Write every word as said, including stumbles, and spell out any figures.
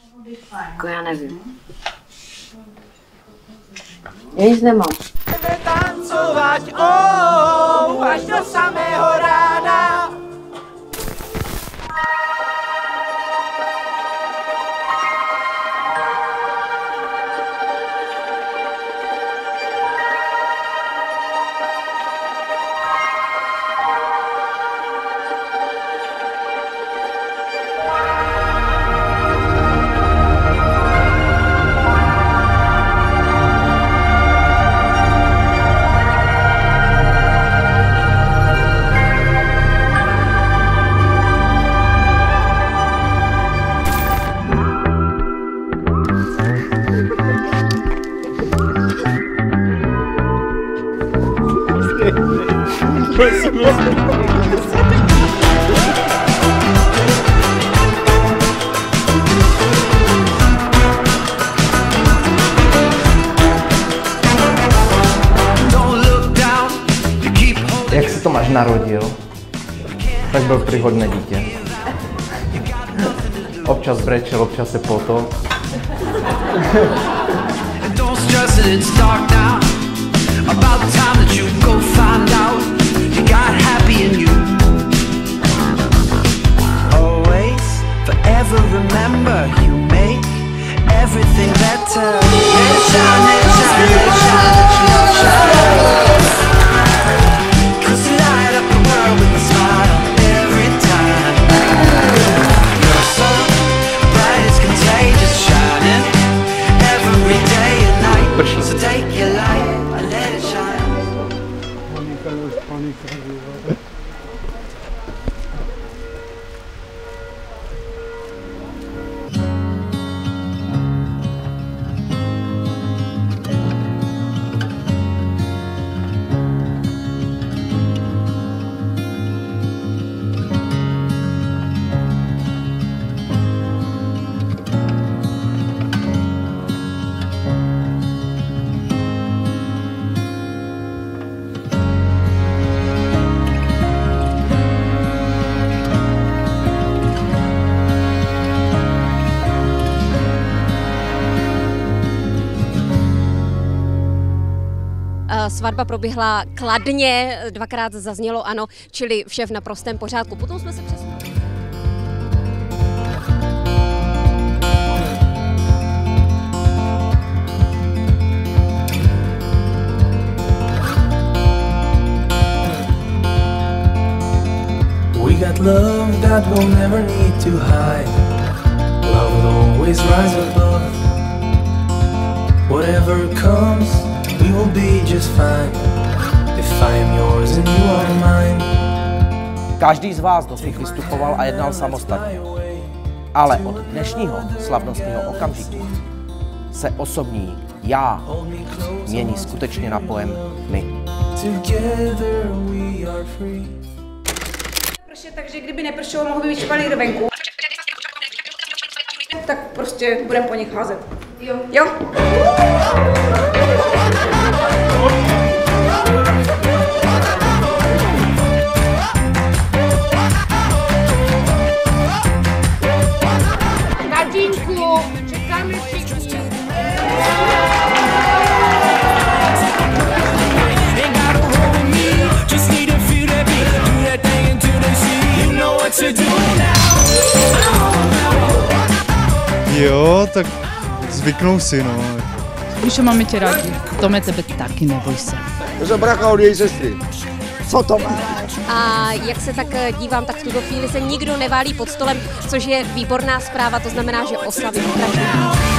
Jako já nevím. Já nic nemám. Tancovat, oh, až do samého rána. Jak se Tomáš narodil, tak byl príhodné dítě. Občas brečel, občas se potol. Svatba proběhla kladně, dvakrát zaznělo ano, čili vše v naprostém pořádku. Potom jsme se přesunuli. We got love that we'll never need to hide. Love will always rise above. Whatever comes, we will be just fine. If I am yours and you are mine. Každý z vás dosud vystupoval a jednal samostatně. Ale od dnešního slavnostního okamžiku se osobní já mění skutečně na pojem my. Together we are free. Takže kdyby nepršelo, mohlo by být špalír venku. Tak prostě budeme po nich házet. Jo. Jo. Tatínku, čekáme všichni. Jo, tak zvyknou si, no. Míšo, máme tě rádi. Tome, tebe taky, neboj se. To jsem brácha od její sestry. Co to má? A jak se tak dívám, tak v tuto chvíli se nikdo neválí pod stolem, což je výborná zpráva, to znamená, že oslavy pokračují.